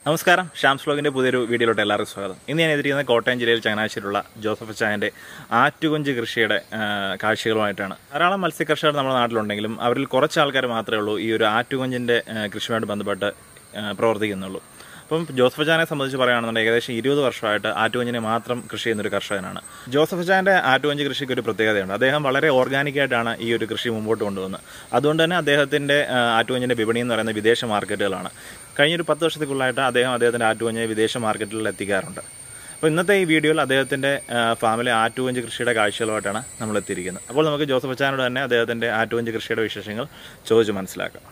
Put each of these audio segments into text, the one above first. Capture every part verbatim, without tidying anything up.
നമസ്കാരം, ഷാംസ് വ്ലോഗിൻ്റെ പുതിയൊരു വീഡിയോയിലോട്ട് എല്ലാവർക്കും സ്വാഗതം. ഇന്ന് ഞാൻ എത്തിയിരിക്കുന്നത് കോട്ടയം ജില്ലയിൽ ചങ്ങനാശ്ശേരിയിലുള്ള ജോസഫ് ചായൻ്റെ ആറ്റുകൊഞ്ച് കൃഷിയുടെ കാഴ്ചകളുമായിട്ടാണ്. ധാരാളം മത്സ്യകർഷകർ നമ്മുടെ നാട്ടിലുണ്ടെങ്കിലും അവരിൽ കുറച്ച് ആൾക്കാർ മാത്രമേ ഉള്ളൂ ഈ ഒരു ആറ്റുകൊഞ്ചിൻ്റെ കൃഷിയുമായിട്ട് ബന്ധപ്പെട്ട് പ്രവർത്തിക്കുന്നുള്ളൂ. അപ്പം ജോസഫ് ചായനെ സംബന്ധിച്ച് പറയുകയാണെന്നുണ്ടെങ്കിൽ ഏകദേശം ഇരുപത് വർഷമായിട്ട് ആറ്റുകൊഞ്ചിനെ മാത്രം കൃഷി ചെയ്യുന്നൊരു കർഷകനാണ്. ജോസഫ് ചായൻ്റെ ആറ്റുകൊഞ്ച് കൃഷിക്ക് ഒരു പ്രത്യേകതയുണ്ട്. അദ്ദേഹം വളരെ ഓർഗാനിക്കായിട്ടാണ് ഈ ഒരു കൃഷി മുമ്പോട്ട് കൊണ്ടുവന്നത്. അതുകൊണ്ട് തന്നെ അദ്ദേഹത്തിൻ്റെ ആറ്റുകൊഞ്ചിൻ്റെ വിപണി എന്ന് പറയുന്നത് വിദേശ മാർക്കറ്റുകളാണ്. കഴിഞ്ഞൊരു പത്ത് വർഷത്തേക്കുള്ളായിട്ട് അദ്ദേഹം അദ്ദേഹത്തിൻ്റെ ആറ്റുകൊഞ്ച് വിദേശ മാർക്കറ്റുകളിൽ എത്തിക്കാറുണ്ട്. അപ്പോൾ ഇന്നത്തെ ഈ വീഡിയോയിൽ അദ്ദേഹത്തിൻ്റെ ഫാമിലെ ആറ്റുകൊഞ്ച് കൃഷിയുടെ കാഴ്ചകളുമായിട്ടാണ് നമ്മൾ എത്തിയിരിക്കുന്നത്. അപ്പോൾ നമുക്ക് ജോസഫ് ചായനോട് തന്നെ അദ്ദേഹത്തിൻ്റെ ആറ്റുകൊഞ്ച് കൃഷിയുടെ വിശേഷങ്ങൾ ചോദിച്ച് മനസ്സിലാക്കാം.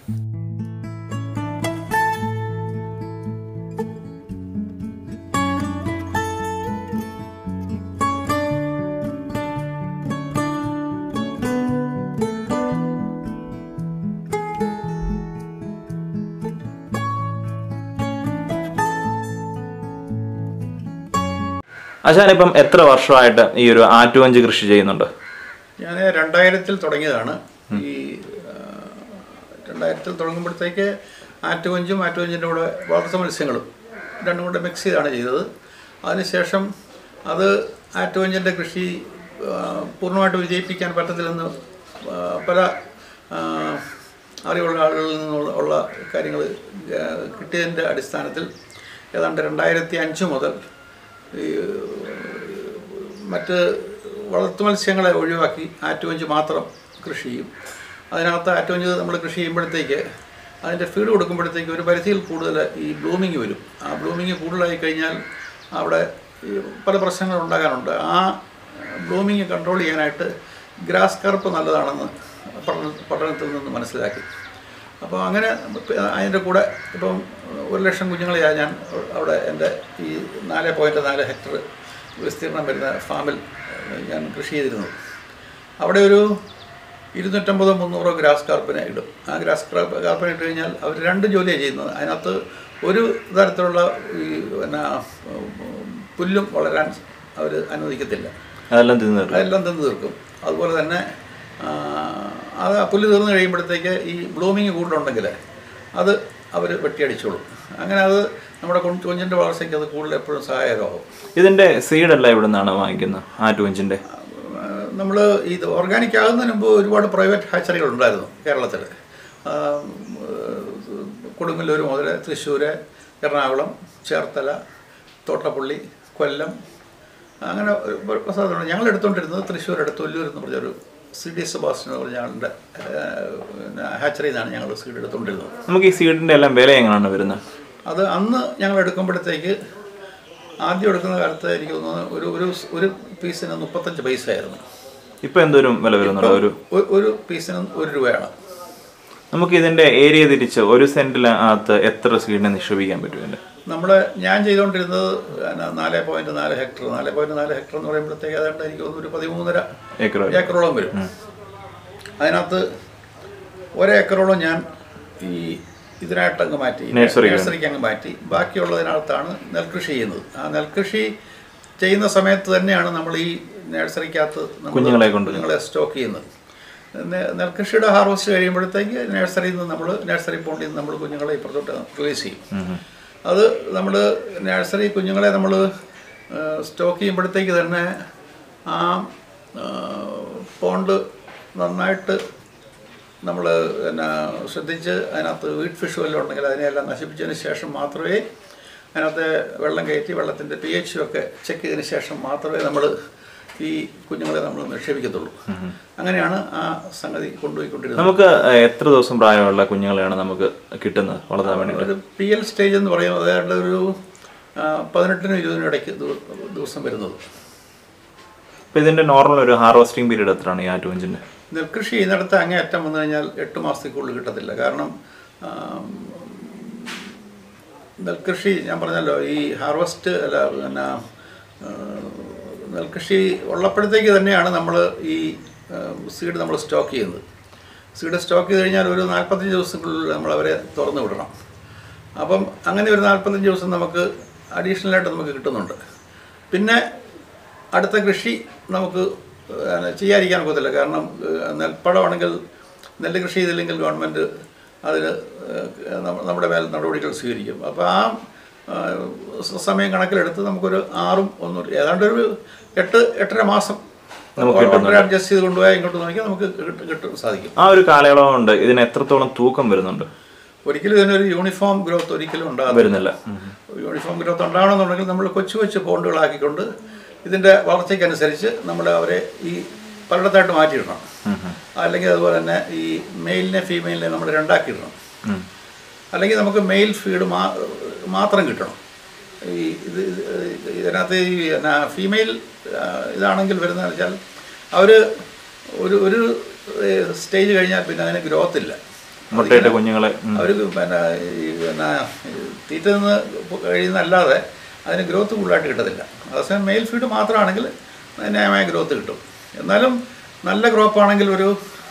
അച്ഛനിപ്പം എത്ര വർഷമായിട്ട് ഈ ഒരു ആറ്റുകൊഞ്ച് കൃഷി ചെയ്യുന്നുണ്ട്? ഞാൻ രണ്ടായിരത്തിൽ തുടങ്ങിയതാണ്. ഈ രണ്ടായിരത്തിൽ തുടങ്ങുമ്പോഴത്തേക്ക് ആറ്റുകൊഞ്ചും ആറ്റുകൊഞ്ചിൻ്റെ കൂടെ വളർത്തു മത്സ്യങ്ങളും രണ്ടും കൂടെ മിക്സ് ചെയ്താണ് ചെയ്തത്. അതിനുശേഷം അത് ആറ്റുകൊഞ്ചിൻ്റെ കൃഷി പൂർണ്ണമായിട്ട് വിജയിപ്പിക്കാൻ പറ്റത്തില്ലെന്ന് പല അറിവുള്ള ആളുകളിൽ നിന്നുള്ള കാര്യങ്ങൾ കിട്ടിയതിൻ്റെ അടിസ്ഥാനത്തിൽ ഏതാണ്ട് രണ്ടായിരത്തി അഞ്ച് മുതൽ ഈ മറ്റ് വളർത്തു മത്സ്യങ്ങളെ ഒഴിവാക്കി ആറ്റുകൊഞ്ച് മാത്രം കൃഷി ചെയ്യും. അതിനകത്ത് ആറ്റുകൊഞ്ച് നമ്മൾ കൃഷി ചെയ്യുമ്പോഴത്തേക്ക് അതിൻ്റെ ഫീഡ് കൊടുക്കുമ്പോഴത്തേക്ക് ഒരു പരിധിയിൽ കൂടുതൽ ഈ ബ്ലൂമിങ് വരും. ആ ബ്ലൂമിങ് കൂടുതലായി കഴിഞ്ഞാൽ അവിടെ പല പ്രശ്നങ്ങൾ ഉണ്ടാകാനുണ്ട്. ആ ബ്ലൂമിങ് കൺട്രോൾ ചെയ്യാനായിട്ട് ഗ്രാസ് കർപ്പ് നല്ലതാണെന്ന് പഠന പഠനത്തിൽ നിന്ന് മനസ്സിലാക്കി. അപ്പോൾ അങ്ങനെ അതിൻ്റെ കൂടെ ഇപ്പം ഒരു ലക്ഷം കുഞ്ഞുങ്ങളെയാണ് ഞാൻ അവിടെ എൻ്റെ ഈ നാല് പോയിൻറ്റ് നാല് ഹെക്ടർ വിസ്തീർണം വരുന്ന ഫാമിൽ ഞാൻ കൃഷി ചെയ്തിരുന്നു. അവിടെ ഒരു ഇരുന്നൂറ്റമ്പതോ മുന്നൂറോ ഗ്രാസ് കാർപ്പിനെ ഇടും. ആ ഗ്രാസ് കാർപ്പിനെ ഇട്ട് കഴിഞ്ഞാൽ അവർ രണ്ട് ജോലിയാണ് ചെയ്യുന്നത്. അതിനകത്ത് ഒരു തരത്തിലുള്ള ഈ പിന്നെ പുല്ലും വളരാൻ അവർ അനുവദിക്കത്തില്ല. അതെല്ലാം തിന്ന് അതെല്ലാം തിന്ന് തീർക്കും. അതുപോലെ തന്നെ അത് പുല്ല് തീർന്നു കഴിയുമ്പോഴത്തേക്ക് ഈ ബ്ലൂമിങ് കൂടുതലുണ്ടെങ്കിൽ അത് അവർ വെട്ടിയടിച്ചോളും. അങ്ങനെ അത് നമ്മുടെ കൊഞ്ചിൻ്റെ വളർച്ചയ്ക്ക് അത് കൂടുതൽ എപ്പോഴും സഹായകമാകും. ഇതിൻ്റെ സീഡെല്ലാം ഇവിടെ നിന്നാണ് വാങ്ങിക്കുന്നത് ആറ്റുകൊഞ്ചിൻ്റെ? നമ്മൾ ഇത് ഓർഗാനിക് ആകുന്നതിന് മുമ്പ് ഒരുപാട് പ്രൈവറ്റ് ഹാച്ചറികൾ ഉണ്ടായിരുന്നു കേരളത്തിൽ. കൊടുങ്ങല്ലൂർ മുതൽ തൃശ്ശൂർ, എറണാകുളം, ചേർത്തല, തോട്ടപ്പള്ളി, കൊല്ലം, അങ്ങനെ സ്ഥലത്തുണ്ട്. ഞങ്ങൾ എടുത്തുകൊണ്ടിരുന്നത് തൃശ്ശൂർ അടുത്ത് ഒല്ലൂർ എന്ന് പറഞ്ഞൊരു സി ഡി സെബാസ്റ്റ്യൻ എന്ന് പറഞ്ഞ ഞങ്ങളുടെ ഹാച്ചറിയിൽ നിന്നാണ് ഞങ്ങൾ സീഡ് എടുത്തുകൊണ്ടിരുന്നത്. നമുക്ക് ഈ സീഡിൻ്റെ എല്ലാം വില എങ്ങനെയാണ് വരുന്നത്? അത് അന്ന് ഞങ്ങൾ എടുക്കുമ്പോഴത്തേക്ക് ആദ്യം എടുക്കുന്ന കാലത്ത് എനിക്ക് തോന്നുന്നത് ഒരു ഒരു ഒരു പീസിന് മുപ്പത്തഞ്ച് പൈസ ആയിരുന്നു. ഇപ്പോൾ എന്തോരം വില വരുന്നുണ്ടോ? ഒരു ഒരു പീസിന് ഒരു രൂപയാണ്. നമുക്ക് ഇതിൻ്റെ ഏരിയ തിരിച്ച് ഒരു സെൻറ്റിനകത്ത് എത്ര സീഡിനെ നിക്ഷേപിക്കാൻ പറ്റും? നമ്മൾ ഞാൻ ചെയ്തുകൊണ്ടിരുന്നത് നാല് പോയിന്റ് നാല് ഹെക്ടർ നാല് പോയിന്റ് നാല് ഹെക്ടർ എന്ന് പറയുമ്പോഴത്തേക്ക് അതുകൊണ്ട് എനിക്ക് തോന്നുന്നു ഒരു പതിമൂന്നര ഏക്കറോളം വരും. അതിനകത്ത് ഒരേക്കറോളം ഞാൻ ഈ ഇതിനായിട്ട് അങ്ങ് മാറ്റി നഴ്സറിക്ക് അങ്ങ് മാറ്റി ബാക്കിയുള്ളതിനകത്താണ് നെൽകൃഷി ചെയ്യുന്നത്. ആ നെൽകൃഷി ചെയ്യുന്ന സമയത്ത് തന്നെയാണ് നമ്മൾ ഈ നഴ്സറിക്കകത്ത് കുഞ്ഞുങ്ങളെ കൊണ്ട് കുഞ്ഞുങ്ങളെ സ്റ്റോക്ക് ചെയ്യുന്നത്. നെൽകൃഷിയുടെ ഹാർവസ്റ്റ് കഴിയുമ്പോഴത്തേക്ക് നഴ്സറിയിൽ നിന്ന് നമ്മൾ നഴ്സറി പോണ്ടിൽ നിന്ന് നമ്മൾ കുഞ്ഞുങ്ങളെ ഇപ്പുറത്തോട്ട് റിലീസ് ചെയ്യും. അത് നമ്മൾ നഴ്സറി കുഞ്ഞുങ്ങളെ നമ്മൾ സ്റ്റോക്ക് ചെയ്യുമ്പോഴത്തേക്ക് തന്നെ ആ പോണ്ട് നന്നായിട്ട് നമ്മൾ പിന്നെ ശ്രദ്ധിച്ച് അതിനകത്ത് വീട്ട് ഫിഷ് വല്ലതും ഉണ്ടെങ്കിൽ അതിനെല്ലാം നശിപ്പിച്ചതിന് ശേഷം മാത്രമേ അതിനകത്ത് വെള്ളം കയറ്റി വെള്ളത്തിൻ്റെ പി എച്ച് ഒക്കെ ചെക്ക് ചെയ്തതിന് ശേഷം മാത്രമേ നമ്മൾ ഈ കുഞ്ഞുങ്ങളെ നമ്മൾ നിക്ഷേപിക്കത്തുള്ളൂ. അങ്ങനെയാണ് ആ സംഗതി കൊണ്ടുപോയിക്കൊണ്ടിരുന്നത്. നമുക്ക് എത്ര ദിവസം പ്രായമുള്ള കുഞ്ഞുങ്ങളെയാണ് നമുക്ക് കിട്ടുന്നത് വളർത്താൻ വേണ്ടി? ഒരു പി എൽ സ്റ്റേജ് എന്ന് പറയുന്നത് അതായത് ഒരു പതിനെട്ടിനും ഇരുപതിനും ഇടയ്ക്ക് ദിവസം വരുന്നത്. അപ്പോൾ ഇതിൻ്റെ നോർമൽ ഒരു ഹാർവസ്റ്റിംഗ് പീരീഡ് എത്രയാണ് ഈ ആറ്റുകൊഞ്ചിൻ്റെ? നെൽകൃഷി ചെയ്യുന്നിടത്ത് അങ്ങേയറ്റം വന്നു കഴിഞ്ഞാൽ എട്ട് മാസത്തേക്കുള്ളിൽ കിട്ടത്തില്ല. കാരണം നെൽകൃഷി ഞാൻ പറഞ്ഞല്ലോ ഈ ഹാർവസ്റ്റ് അല്ല പിന്നെ നെൽകൃഷി ഉള്ളപ്പോഴത്തേക്ക് തന്നെയാണ് നമ്മൾ ഈ സീഡ് നമ്മൾ സ്റ്റോക്ക് ചെയ്യുന്നത്. സീഡ് സ്റ്റോക്ക് ചെയ്ത് കഴിഞ്ഞാൽ ഒരു നാൽപ്പത്തഞ്ച് ദിവസത്തിനുള്ളിൽ നമ്മൾ അവരെ തുറന്നു വിടണം. അപ്പം അങ്ങനെ ഒരു നാൽപ്പത്തഞ്ച് ദിവസം നമുക്ക് അഡീഷണലായിട്ട് നമുക്ക് കിട്ടുന്നുണ്ട്. പിന്നെ അടുത്ത കൃഷി നമുക്ക് ചെയ്യാതിരിക്കാൻ ഒക്കത്തില്ല. കാരണം നെൽപ്പടമാണെങ്കിൽ നെല്ല് കൃഷി ചെയ്തില്ലെങ്കിൽ ഗവൺമെൻറ് അതിന് നമ്മുടെ മേൽ നടപടികൾ സ്വീകരിക്കും. അപ്പോൾ ആ സമയം കണക്കിലെടുത്ത് നമുക്കൊരു ആറും ഒന്നും ഏതാണ്ട് ഒരു എട്ട് എട്ടര മാസം അഡ്ജസ്റ്റ് ചെയ്ത് കൊണ്ടുപോയാൽ ഇങ്ങോട്ട് നോക്കിയാൽ നമുക്ക് കിട്ടും സാധിക്കും. ആ ഒരു കാലയളവ് കൊണ്ട് ഇതിന് എത്രത്തോളം തൂക്കം വരുന്നുണ്ട്? ഒരിക്കലും ഇതിനൊരു യൂണിഫോം ഗ്രോത്ത് ഒരിക്കലും ഉണ്ടാകുന്നില്ല. യൂണിഫോം ഗ്രോത്ത് ഉണ്ടാകണമെന്നുണ്ടെങ്കിൽ നമ്മൾ കൊച്ചു കൊച്ചു പോണ്ടുകളാക്കിക്കൊണ്ട് ഇതിൻ്റെ വളർച്ചയ്ക്കനുസരിച്ച് നമ്മൾ അവരെ ഈ പലയിടത്തായിട്ട് മാറ്റിയിടണം. അല്ലെങ്കിൽ അതുപോലെ തന്നെ ഈ മെയിലിനെ ഫീമെയിലിനെ നമ്മൾ രണ്ടാക്കിയിടണം. അല്ലെങ്കിൽ നമുക്ക് മെയിൽ ഫീഡ് മാത്രം കിട്ടണം. ഈ ഇത് ഇതിനകത്ത് ഈ എന്നാ ഫീമെയിൽ ഇതാണെങ്കിൽ വരുന്നതെന്ന് വെച്ചാൽ അവർ ഒരു ഒരു സ്റ്റേജ് കഴിഞ്ഞാൽ പിന്നെ അതിന് ഗ്രോത്ത് ഇല്ല. കുഞ്ഞുങ്ങളെ അവർ പിന്നെ ഈ പിന്നെ തീറ്റ നിന്ന് കഴിയുന്നല്ലാതെ അതിന് ഗ്രോത്ത് കൂടുതലായിട്ട് കിട്ടത്തില്ല. അതേസമയം മെയിൽ ഫീഡ് മാത്രമാണെങ്കിൽ ന്യായമായ ഗ്രോത്ത് കിട്ടും. എന്നാലും നല്ല ക്രോപ്പാണെങ്കിൽ ഒരു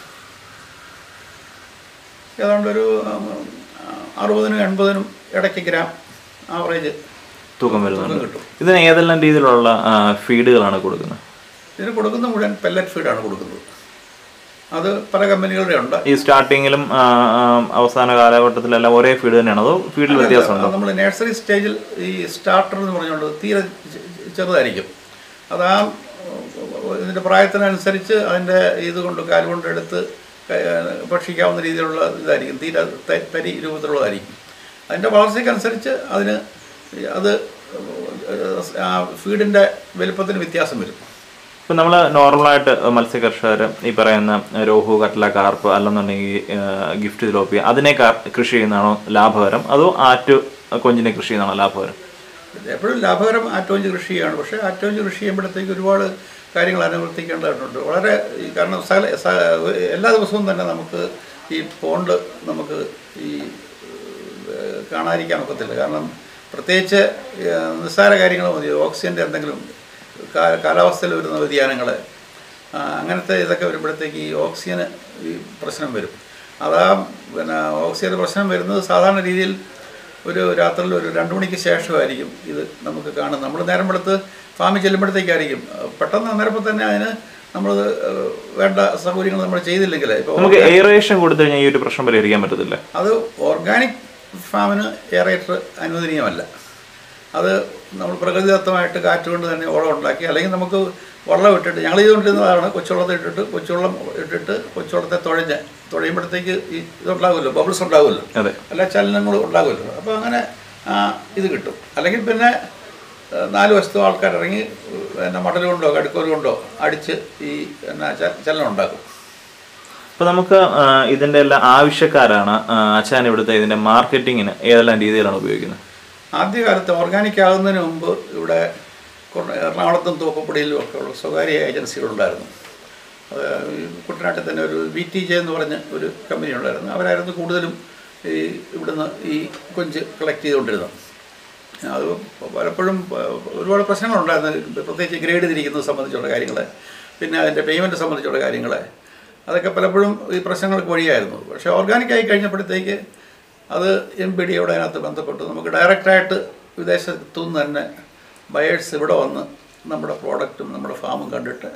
ഏതാണ്ട് ഒരു അറുപതിനും എൺപതിനും ഇടയ്ക്ക് ഗ്രാം ആവറേജ് തൂക്കം വരുന്നുണ്ട്. ഇതിന് ഏതെല്ലാം രീതിയിലുള്ള ഫീഡുകളാണ് കൊടുക്കുന്നത്? ഇതിന് കൊടുക്കുന്ന മുഴുവൻ പെല്ലറ്റ് ഫീഡാണ് കൊടുക്കുന്നത്. അത് പല കമ്പനികളുടെ ഉണ്ട്. ഈ സ്റ്റാർട്ടിങ്ങിലും അവസാന കാലഘട്ടത്തിലെല്ലാം ഒരേ ഫീഡ് തന്നെയാണോ അതോ ഫീഡിൽ വ്യത്യാസമുണ്ടോ? നമ്മൾ നഴ്സറി സ്റ്റേജിൽ ഈ സ്റ്റാർട്ടർ എന്ന് പറഞ്ഞുകൊണ്ട് തീരെ ചെറുതായിരിക്കും. അതാ ഇതിൻ്റെ പ്രായത്തിനനുസരിച്ച് അതിൻ്റെ ഇത് കൊണ്ട് കാലുകൊണ്ട് എടുത്ത് ഭക്ഷിക്കാവുന്ന രീതിയിലുള്ള ഇതായിരിക്കും. തീരെ തരി രൂപത്തിലുള്ളതായിരിക്കും. അതിൻ്റെ വളർച്ചയ്ക്കനുസരിച്ച് അതിന് അത് ഫീഡിൻ്റെ വലുപ്പത്തിന് വ്യത്യാസം വരും. ഇപ്പം നമ്മൾ നോർമലായിട്ട് മത്സ്യകർഷകർ ഈ പറയുന്ന രോഹു, കട്ട്ല, കാർപ്പ് അല്ലെന്നുണ്ടെങ്കിൽ ഗിഫ്റ്റ് തിലോപ്പിയ അതിനെ കൃഷി ചെയ്യുന്നതാണോ ലാഭകരം അതോ ആറ്റു കൊഞ്ചിനെ കൃഷി ചെയ്യുന്നതാണോ ലാഭകരം? എപ്പോഴും ലാഭകരം ആറ്റുകൊഞ്ച് കൃഷി ചെയ്യാണ്. പക്ഷേ ആറ്റുകൊഞ്ച് കൃഷി ചെയ്യുമ്പോഴത്തേക്ക് ഒരുപാട് കാര്യങ്ങൾ അനുവർത്തിക്കേണ്ടതായിട്ടുണ്ട്. വളരെ കാരണം സകല എല്ലാ ദിവസവും തന്നെ നമുക്ക് ഈ പോണ്ട് നമുക്ക് ഈ കാണാതിരിക്കാൻ ഒക്കത്തില്ല. കാരണം പ്രത്യേകിച്ച് നിസ്സാര കാര്യങ്ങൾ മതി. ഓക്സിജൻ്റെ എന്തെങ്കിലും കാലാവസ്ഥയിൽ വരുന്ന വ്യതിയാനങ്ങൾ അങ്ങനത്തെ ഇതൊക്കെ വരുമ്പോഴത്തേക്ക് ഈ ഓക്സിജന് ഈ പ്രശ്നം വരും. അതാ പിന്നെ ഓക്സിജൻ്റെ പ്രശ്നം വരുന്നത് സാധാരണ രീതിയിൽ ഒരു രാത്രിയിൽ ഒരു രണ്ട് മണിക്ക് ശേഷമായിരിക്കും ഇത് നമുക്ക് കാണുന്നത്. നമ്മൾ നേരം വെളുത്ത് ഫാമിൽ ചെല്ലുമ്പോഴത്തേക്കായിരിക്കും പെട്ടെന്ന് അന്നേരപ്പോൾ തന്നെ അതിന് നമ്മൾ വേണ്ട സൗകര്യങ്ങൾ നമ്മൾ ചെയ്തില്ലെങ്കിൽ ഇപ്പോൾ നമുക്ക് എയറേഷൻ കൊടുത്തു കഴിഞ്ഞാൽ ഈ ഒരു പ്രശ്നം പരിഹരിക്കാൻ പറ്റത്തില്ല. അത് ഓർഗാനിക് ഫാമിന് എയറേറ്റർ അനുവദനീയമല്ല. അത് നമ്മൾ പ്രകൃതിദത്തമായിട്ട് കാറ്റ് കൊണ്ട് തന്നെ ഓളം ഉണ്ടാക്കി അല്ലെങ്കിൽ നമുക്ക് വെള്ളം ഇട്ടിട്ട് ഞങ്ങൾ ചെയ്തുകൊണ്ടിരുന്നതാണ്. കൊച്ചുവെള്ളത്തെ ഇട്ടിട്ട് കൊച്ചുവെള്ളം ഇട്ടിട്ട് കൊച്ചുവെള്ളത്തെ തുഴഞ്ഞ് തുഴയുമ്പോഴത്തേക്ക് ഈ ഇതുണ്ടാകുമല്ലോ, ബബിൾസ് ഉണ്ടാകുമല്ലോ, അല്ല ചലനങ്ങൾ ഉണ്ടാകുമല്ലോ. അപ്പോൾ അങ്ങനെ ഇത് കിട്ടും. അല്ലെങ്കിൽ പിന്നെ നാല് വശത്തും ആൾക്കാർ ഇറങ്ങി പിന്നെ മടൽ കൊണ്ടോ കടുക്കോൽ കൊണ്ടോ അടിച്ച് ഈ എന്നാ ചലനം ഉണ്ടാക്കും. അപ്പോൾ നമുക്ക് ഇതിൻ്റെ എല്ലാം ആവശ്യക്കാരാണ് അച്ഛൻ ഇവിടുത്തെ ഇതിൻ്റെ മാർക്കറ്റിങ്ങിന് ഏതെല്ലാം രീതിയിലാണ് ഉപയോഗിക്കുന്നത്? ആദ്യകാലത്ത് ഓർഗാനിക് ആകുന്നതിന് മുമ്പ് ഇവിടെ എറണാകുളത്തും തോപ്പുപടിയിലും ഒക്കെ ഉള്ള സ്വകാര്യ ഏജൻസികളുണ്ടായിരുന്നു. കുട്ടനാട്ടിൽ തന്നെ ഒരു വി ടി ജെ എന്ന് പറഞ്ഞ ഒരു കമ്പനി ഉണ്ടായിരുന്നു. അവരായിരുന്നു കൂടുതലും ഈ ഇവിടുന്ന് ഈ കൊഞ്ച് കളക്ട് ചെയ്തുകൊണ്ടിരുന്നത്. അത് പലപ്പോഴും ഒരുപാട് പ്രശ്നങ്ങളുണ്ടായിരുന്നു. പ്രത്യേകിച്ച് ഗ്രേഡ് തിരിക്കുന്നത് സംബന്ധിച്ചുള്ള കാര്യങ്ങൾ, പിന്നെ അതിൻ്റെ പേയ്മെൻറ്റ് സംബന്ധിച്ചുള്ള കാര്യങ്ങൾ, അതൊക്കെ പലപ്പോഴും ഈ പ്രശ്നങ്ങൾക്ക് വഴിയായിരുന്നു. പക്ഷേ ഓർഗാനിക്കായി കഴിഞ്ഞപ്പോഴത്തേക്ക് അത് എം പി ഡിയോട് അതിനകത്ത് ബന്ധപ്പെട്ട് നമുക്ക് ഡയറക്റ്റായിട്ട് വിദേശത്തു നിന്ന് തന്നെ ബയേഴ്സ് ഇവിടെ വന്ന് നമ്മുടെ പ്രോഡക്റ്റും നമ്മുടെ ഫാമും കണ്ടിട്ട്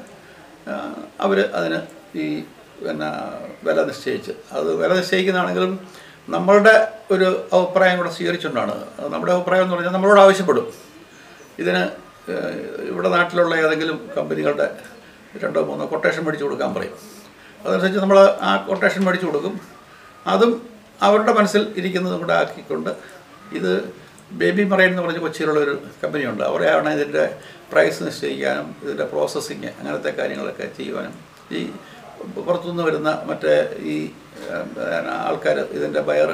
അവർ അതിന് ഈ പിന്നെ വില നിശ്ചയിച്ച് അത് വില നിശ്ചയിക്കുന്നതാണെങ്കിലും നമ്മളുടെ ഒരു അഭിപ്രായം കൂടെ സ്വീകരിച്ചുകൊണ്ടാണ്. നമ്മുടെ അഭിപ്രായം എന്ന് പറഞ്ഞാൽ നമ്മളോട് ആവശ്യപ്പെടും. ഇതിന് ഇവിടെ നാട്ടിലുള്ള ഏതെങ്കിലും കമ്പനികളുടെ രണ്ടോ മൂന്നോ കൊട്ടേഷൻ മേടിച്ച് കൊടുക്കാൻ പറയും. അതനുസരിച്ച് നമ്മൾ ആ കൊട്ടേഷൻ മേടിച്ച് കൊടുക്കും. അതും അവരുടെ മനസ്സിൽ ഇരിക്കുന്നതും കൂടെ ആക്കിക്കൊണ്ട് ഇത് ബേബി മറൈൻ എന്ന് പറഞ്ഞ കൊച്ചിയിലുള്ള ഒരു കമ്പനിയുണ്ട്. അവരെയാണ് ഇതിൻ്റെ പ്രൈസ് നിശ്ചയിക്കാനും ഇതിൻ്റെ പ്രോസസ്സിങ് അങ്ങനത്തെ കാര്യങ്ങളൊക്കെ ചെയ്യുവാനും ഈ പുറത്തുനിന്ന് വരുന്ന മറ്റേ ഈ ആൾക്കാർ ഇതിൻ്റെ ബയർ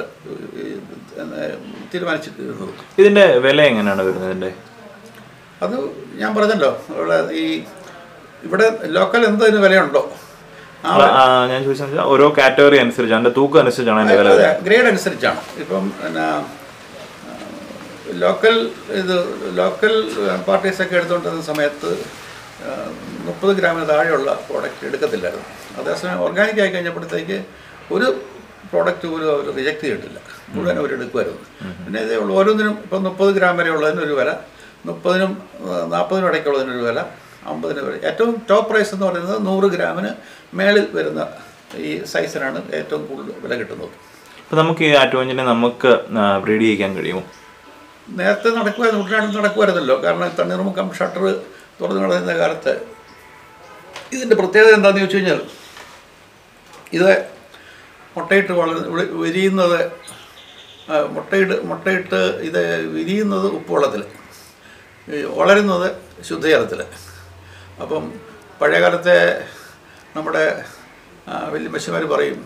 തീരുമാനിച്ചിട്ടിരുന്നത്. ഇതിൻ്റെ വില എങ്ങനെയാണ് വരുന്നത്? അത് ഞാൻ പറഞ്ഞല്ലോ, ഇവിടെ ഈ ഇവിടെ ലോക്കൽ എന്തതിന് വിലയുണ്ടോ ഞാൻ ചോദിച്ചാൽ ഓരോ കാറ്റഗറി അനുസരിച്ച് അതിൻ്റെ തൂക്കം അനുസരിച്ചാണ് അതിൻ്റെ വില, ഗ്രേഡ് അനുസരിച്ചാണ്. ഇപ്പം പിന്നെ ലോക്കൽ ഇത് ലോക്കൽ പാർട്ടീസൊക്കെ എടുത്തുകൊണ്ടിരുന്ന സമയത്ത് മുപ്പത് ഗ്രാമിന് താഴെയുള്ള പ്രോഡക്റ്റ് എടുക്കത്തില്ലായിരുന്നു. അതേസമയം ഓർഗാനിക് ആയി കഴിഞ്ഞപ്പോഴത്തേക്ക് ഒരു പ്രോഡക്റ്റ് പോലും അവർ റിജക്റ്റ് ചെയ്തിട്ടില്ല, മുഴുവൻ അവർ എടുക്കുമായിരുന്നു. പിന്നെ ഇതേ ഉള്ളൂ, ഓരോന്നിനും ഇപ്പം മുപ്പത് ഗ്രാം വരെ ഉള്ളതിനൊരു വില, മുപ്പതിനും നാൽപ്പതിനും ഇടയ്ക്കുള്ളതിനൊരു വില, അമ്പതിന് വരെ. ഏറ്റവും ടോപ്പ് പ്രൈസ് എന്ന് പറയുന്നത് നൂറ് ഗ്രാമിന് മേളിൽ വരുന്ന ഈ സൈസിനാണ് ഏറ്റവും കൂടുതൽ വില കിട്ടുന്നത്. അപ്പോൾ നമുക്ക് ഈ ആറ്റുകൊഞ്ചിനെ നമുക്ക് ബ്രീഡ് ചെയ്യിക്കാൻ കഴിയുമോ? നേരത്തെ നടക്കുമായിരുന്നു, കുട്ടനാട്ടിൽ നടക്കുമായിരുന്നല്ലോ. കാരണം തണ്ണീർമുക്കം ഷട്ടർ തുറന്നു കിടന്ന കാലത്ത് ഇതിൻ്റെ പ്രത്യേകത എന്താണെന്ന് ചോദിച്ചു കഴിഞ്ഞാൽ ഇത് മുട്ടയിട്ട് വളർ വിരിയുന്നത് മുട്ടയിട്ട് മുട്ടയിട്ട് ഇത് വിരിയുന്നത് ഉപ്പുവെള്ളത്തിൽ, വളരുന്നത് ശുദ്ധജലത്തിൽ. അപ്പം പഴയകാലത്തെ നമ്മുടെ വല്യമ്മച്ചിമാർ പറയും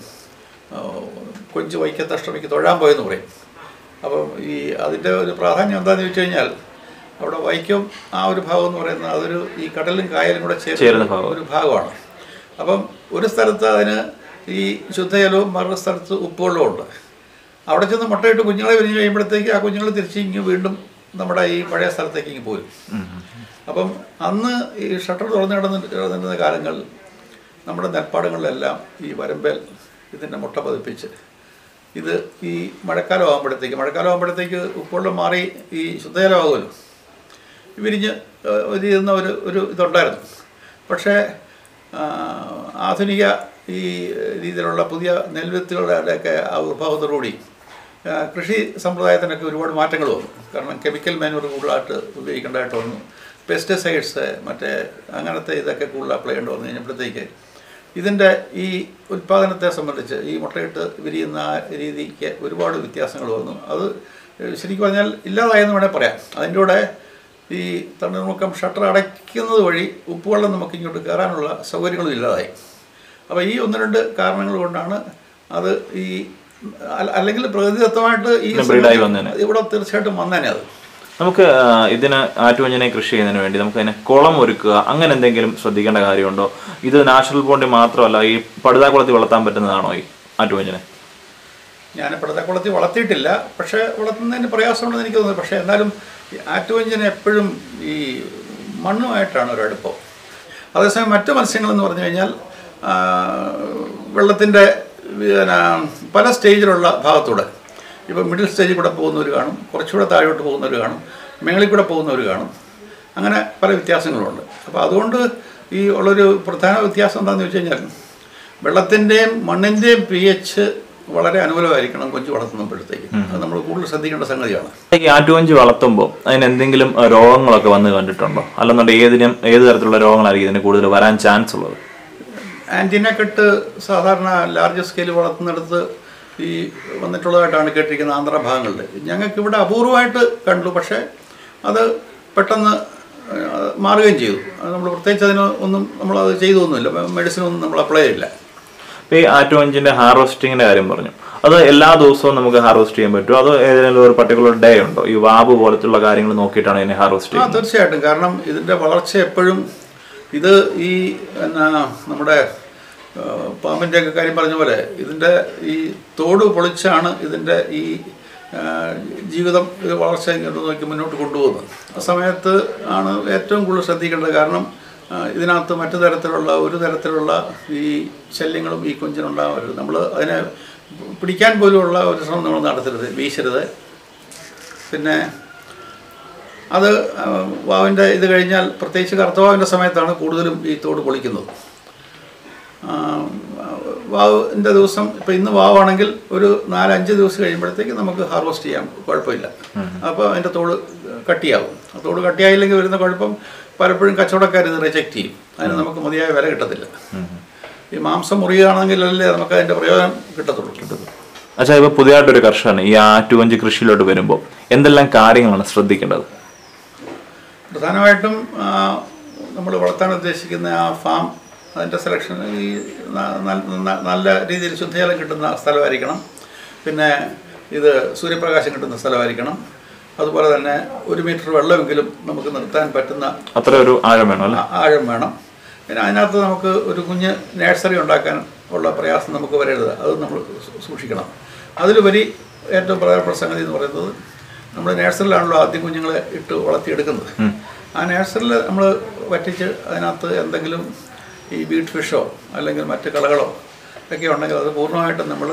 കൊഞ്ച് വൈക്കത്തഷ്ടമിക്ക് തൊഴാൻ പോയെന്ന് പറയും. അപ്പം ഈ അതിൻ്റെ ഒരു പ്രാധാന്യം എന്താണെന്ന് ചോദിച്ചു കഴിഞ്ഞാൽ അവിടെ വൈക്കം ആ ഒരു ഭാഗം എന്ന് പറയുന്നത് അതൊരു ഈ കടലും കായലും കൂടെ ചേരുന്ന ഒരു ഭാഗമാണ്. അപ്പം ഒരു സ്ഥലത്ത് അതിന് ഈ ശുദ്ധജലവും മറു സ്ഥലത്ത് ഉപ്പുവെള്ളവും ഉണ്ട്. അവിടെ ചെന്ന് മുട്ടയിട്ട് കുഞ്ഞുങ്ങളെ വിരിഞ്ഞ് കഴിയുമ്പോഴത്തേക്ക് ആ കുഞ്ഞുങ്ങൾ തിരിച്ച് ഇങ്ങ് വീണ്ടും നമ്മുടെ ഈ പഴയ സ്ഥലത്തേക്ക് ഇങ്ങ് പോരും. അപ്പം അന്ന് ഈ ഷട്ടർ തുറന്നു കിടന്ന് കിടന്നിരുന്ന കാലങ്ങളിൽ നമ്മുടെ നെൽപ്പാടങ്ങളിലെല്ലാം ഈ വരമ്പേൽ ഇതിൻ്റെ മുട്ട പതിപ്പിച്ച് ഇത് ഈ മഴക്കാലം ആകുമ്പോഴത്തേക്ക് മഴക്കാലം ആകുമ്പോഴത്തേക്ക് ഉപ്പുവെള്ളം മാറി ഈ ശുദ്ധജലമാകുമല്ലോ, വിരിഞ്ഞ് വിരിയുന്ന ഒരു ഒരു ഇതുണ്ടായിരുന്നു. പക്ഷേ ആധുനിക ഈ രീതിയിലുള്ള പുതിയ നെൽവിത്തുകളുടെയൊക്കെ ആവിർഭാവത്തോടുകൂടി കൃഷി സമ്പ്രദായത്തിനൊക്കെ ഒരുപാട് മാറ്റങ്ങൾ വന്നു. കാരണം കെമിക്കൽ മാനുവർ കൂടുതലായിട്ട് ഉപയോഗിക്കേണ്ടതായിട്ട് വന്നു. പെസ്റ്റിസൈഡ്സ് മറ്റേ അങ്ങനത്തെ ഇതൊക്കെ കൂടുതൽ അപ്ലൈ ചെയ്യേണ്ടി വന്നു കഴിഞ്ഞപ്പോഴത്തേക്ക് ഇതിൻ്റെ ഈ ഉൽപ്പാദനത്തെ സംബന്ധിച്ച് ഈ മുട്ടയിട്ട് വിരിയുന്ന രീതിക്ക് ഒരുപാട് വ്യത്യാസങ്ങൾ വന്നു. അത് ശരിക്കും പറഞ്ഞാൽ ഇല്ലാതായെന്ന് വേണേൽ പറയാം. അതിൻ്റെ കൂടെ ഈ തണ്ണീർമുക്കം ഷട്ടർ അടയ്ക്കുന്നത് വഴി ഉപ്പുവെള്ളം നമുക്ക് ഇങ്ങോട്ട് കയറാനുള്ള സൗകര്യങ്ങളും ഇല്ലാതായി. അപ്പോൾ ഈ ഒന്ന് രണ്ട് കാരണങ്ങൾ കൊണ്ടാണ് അത് ഈ അല്ലെങ്കിൽ പ്രകൃതിദത്തമായിട്ട് ഈ ഇവിടെ തീർച്ചയായിട്ടും വന്നേനെ. അത് നമുക്ക് ഇതിന് ആറ്റുകൊഞ്ചിനെ കൃഷി ചെയ്യുന്നതിന് വേണ്ടി നമുക്ക് അതിനെ കുളം ഒരുക്കുക അങ്ങനെ എന്തെങ്കിലും ശ്രദ്ധിക്കേണ്ട കാര്യമുണ്ടോ? ഇത് നാച്ചുറൽ പോണ്ടി മാത്രമല്ല, ഈ പടുതാക്കുളത്തിൽ വളർത്താൻ പറ്റുന്നതാണോ ഈ ആറ്റുകൊഞ്ചിനെ? ഞാൻ പടുതാക്കുളത്തിൽ വളർത്തിയിട്ടില്ല, പക്ഷേ വളർത്തുന്നതിന് പ്രയാസമുണ്ടെന്ന് എനിക്ക് തോന്നുന്നു. പക്ഷേ എന്നാലും ഈ ആറ്റുകൊഞ്ചിന് എപ്പോഴും ഈ മണ്ണുമായിട്ടാണ് ഒരടുപ്പം. അതേസമയം മറ്റു മത്സ്യങ്ങളെന്ന് പറഞ്ഞു കഴിഞ്ഞാൽ വെള്ളത്തിൻ്റെ പിന്നെ പല സ്റ്റേജിലുള്ള ഭാഗത്തൂടെ, ഇപ്പോൾ മിഡിൽ സ്റ്റേജിൽ കൂടെ പോകുന്നവർ കാണും, കുറച്ചുകൂടെ താഴോട്ട് പോകുന്നവർ കാണും, മേളിൽ കൂടെ പോകുന്നവർ കാണും. അങ്ങനെ പല വ്യത്യാസങ്ങളുണ്ട്. അപ്പോൾ അതുകൊണ്ട് ഈ ഉള്ളൊരു പ്രധാന വ്യത്യാസം എന്താണെന്ന് വെച്ച് കഴിഞ്ഞാൽ വെള്ളത്തിൻ്റെയും മണ്ണിൻ്റെയും പി എച്ച് വളരെ അനുകൂലമായിരിക്കണം കൊഞ്ച് വളർത്തുമ്പോഴത്തേക്ക്. അത് നമ്മൾ കൂടുതൽ ശ്രദ്ധിക്കേണ്ട സംഗതിയാണ്. ഈ ആറ്റുകൊഞ്ച് വളർത്തുമ്പോൾ അതിന് എന്തെങ്കിലും രോഗങ്ങളൊക്കെ വന്ന് കണ്ടിട്ടുണ്ടോ? അല്ലെന്നുണ്ടെങ്കിൽ ഏതിനും ഏത് തരത്തിലുള്ള രോഗങ്ങളായിരിക്കും ഇതിന് കൂടുതൽ വരാൻ ചാൻസ് ഉള്ളത്? ആൻറ്റിനക്കെട്ട് സാധാരണ ലാർജ് സ്കെയിൽ വളർത്തുന്നിടത്ത് ഈ വന്നിട്ടുള്ളതായിട്ടാണ് കേട്ടിരിക്കുന്ന ആന്ധ്രാഭാഗങ്ങളിൽ. ഞങ്ങൾക്കിവിടെ അപൂർവമായിട്ട് കണ്ടു, പക്ഷേ അത് പെട്ടെന്ന് മാറുകയും ചെയ്തു. നമ്മൾ പ്രത്യേകിച്ച് അതിന് ഒന്നും നമ്മളത് ചെയ്തൊന്നുമില്ല, മെഡിസിനൊന്നും നമ്മൾ അപ്ലൈ ചെയ്യില്ല. ഇപ്പോൾ ഈ ആറ്റുകൊഞ്ചിൻ്റെ ഹാർവെസ്റ്റിങ്ങിൻ്റെ കാര്യം പറഞ്ഞു, അത് എല്ലാ ദിവസവും നമുക്ക് ഹാർവെസ്റ്റ് ചെയ്യാൻ പറ്റുമോ? അതോ ഏതെങ്കിലും ഒരു പർട്ടിക്കുലർ ഡേ ഉണ്ടോ? ഈ വാബ് പോലത്തുള്ള കാര്യങ്ങൾ നോക്കിയിട്ടാണ് ഇതിനെ ഹാർവെസ്റ്റ് ചെയ്യുന്നത്? ആ, തീർച്ചയായിട്ടും. കാരണം ഇതിൻ്റെ വളർച്ച എപ്പോഴും ഇത് ഈ എന്നാ നമ്മുടെ പാമ്പിൻ്റെ ഒക്കെ കാര്യം പറഞ്ഞ പോലെ ഇതിൻ്റെ ഈ തോട് പൊളിച്ചാണ് ഇതിൻ്റെ ഈ ജീവിതം ഇത് വളർച്ച ഇങ്ങോട്ട് നോക്കി മുന്നോട്ട് കൊണ്ടുപോകുന്നത്. ആ സമയത്ത് ആണ് ഏറ്റവും കൂടുതൽ ശ്രദ്ധിക്കേണ്ടത്. കാരണം ഇതിനകത്ത് മറ്റു തരത്തിലുള്ള ഒരു തരത്തിലുള്ള ഈ ശല്യങ്ങളും ഈ കൊഞ്ചിനുണ്ടാവരുത്. നമ്മൾ അതിനെ പിടിക്കാൻ പോലുമുള്ള ഒരു ശ്രമം നമ്മൾ നടത്തരുത്, വീശരുത്. പിന്നെ അത് വാവിൻ്റെ ഇത് കഴിഞ്ഞാൽ പ്രത്യേകിച്ച് കറുത്തവാവിൻ്റെ സമയത്താണ് കൂടുതലും ഈ തോട് പൊളിക്കുന്നത്. വാവിൻ്റെ ദിവസം ഇപ്പോൾ ഇന്ന് വാവാണെങ്കിൽ ഒരു നാലഞ്ച് ദിവസം കഴിയുമ്പോഴത്തേക്ക് നമുക്ക് ഹാർവെസ്റ്റ് ചെയ്യാം, കുഴപ്പമില്ല. അപ്പോൾ അതിൻ്റെ തോട് കട്ടിയാവും. ആ തോട് കട്ടിയായില്ലെങ്കിൽ വരുന്ന കുഴപ്പം പലപ്പോഴും കച്ചവടക്കാർ ഇത് റിജക്റ്റ് ചെയ്യും. അതിന് നമുക്ക് മതിയായ വില കിട്ടത്തില്ല. ഈ മാംസം മുറിയുകയാണെങ്കിലല്ലേ നമുക്ക് അതിൻ്റെ പ്രയോജനം കിട്ടത്തുള്ളൂ കിട്ടുന്നത്. അച്ഛാ, ഇപ്പോൾ പുതിയതായിട്ടൊരു കർഷകൻ ഈ ആറ്റുകൊഞ്ച് കൃഷിയിലോട്ട് വരുമ്പോൾ എന്തെല്ലാം കാര്യങ്ങളാണ് ശ്രദ്ധിക്കേണ്ടത്? പ്രധാനമായിട്ടും നമ്മൾ വളർത്താൻ ഉദ്ദേശിക്കുന്ന ആ ഫാം, അതിൻ്റെ സെലക്ഷൻ ഈ നല്ല രീതിയിൽ ശുദ്ധജലം കിട്ടുന്ന സ്ഥലമായിരിക്കണം. പിന്നെ ഇത് സൂര്യപ്രകാശം കിട്ടുന്ന സ്ഥലമായിരിക്കണം. അതുപോലെ തന്നെ ഒരു മീറ്റർ വെള്ളമെങ്കിലും നമുക്ക് നിർത്താൻ പറ്റുന്ന അത്ര ഒരു ആഴം വേണം ആഴം വേണം. പിന്നെ അതിനകത്ത് നമുക്ക് ഒരു കുഞ്ഞ് നേഴ്സറി ഉണ്ടാക്കാൻ ഉള്ള പ്രയാസം നമുക്ക് വരരുത്, അത് നമ്മൾ സൂക്ഷിക്കണം. അതിലുപരി ഏറ്റവും പ്രധാനപ്പെട്ട സംഗതി എന്ന് പറയുന്നത് നമ്മൾ നേഴ്സറിയിലാണല്ലോ ആദ്യം കുഞ്ഞുങ്ങളെ ഇട്ട് വളർത്തിയെടുക്കുന്നത്. ആ നേഴ്സറിൽ നമ്മൾ വറ്റിച്ച് അതിനകത്ത് എന്തെങ്കിലും ഈ ബീറ്റ് ഫിഷോ അല്ലെങ്കിൽ മറ്റ് കളകളോ ഒക്കെ ഉണ്ടെങ്കിൽ അത് പൂർണ്ണമായിട്ടും നമ്മൾ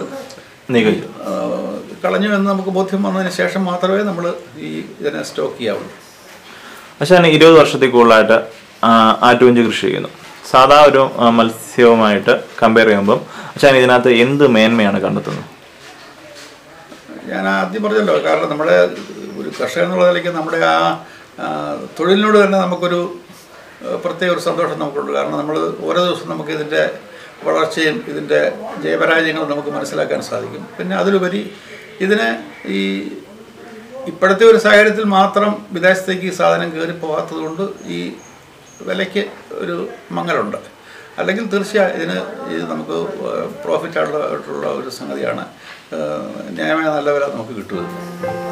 കളഞ്ഞു എന്ന് നമുക്ക് ബോധ്യം വന്നതിന് ശേഷം മാത്രമേ നമ്മൾ ഈ ഇതിനെ സ്റ്റോക്ക് ചെയ്യാവുള്ളൂ. പക്ഷേ ഇരുപത് വർഷത്തിൽ കൂടുതലായിട്ട് ആറ്റുകൊഞ്ച് കൃഷി ചെയ്യുന്നു. സാധാ ഒരു മത്സ്യവുമായിട്ട് കമ്പയർ ചെയ്യുമ്പം പക്ഷേ ഇതിനകത്ത് എന്ത് മേന്മയാണ് കണ്ടെത്തുന്നത്? ഞാൻ ആദ്യം പറഞ്ഞല്ലോ, കാരണം നമ്മുടെ ഒരു കർഷകൻ എന്നുള്ള നിലയ്ക്ക് നമ്മുടെ ആ തൊഴിലിനോട് തന്നെ നമുക്കൊരു പ്രത്യേക ഒരു സന്തോഷം നമുക്കുണ്ട്. കാരണം നമ്മൾ ഓരോ ദിവസവും നമുക്ക് ഇതിൻ്റെ വളർച്ചയും ഇതിൻ്റെ ജയപരാജയങ്ങളും നമുക്ക് മനസ്സിലാക്കാൻ സാധിക്കും. പിന്നെ അതിലുപരി ഇതിനെ ഈ ഇപ്പോഴത്തെ ഒരു സാഹചര്യത്തിൽ മാത്രം വിദേശത്തേക്ക് ഈ സാധനം കയറി പോകാത്തത് കൊണ്ട് ഈ വിലയ്ക്ക് ഒരു മങ്ങലുണ്ട്. അല്ലെങ്കിൽ തീർച്ചയായും ഇതിന് ഇത് നമുക്ക് പ്രോഫിറ്റ് ആയിട്ടുള്ള ഒരു സംഗതിയാണ്. ന്യായമായ നല്ല വില നമുക്ക് കിട്ടുന്നത്.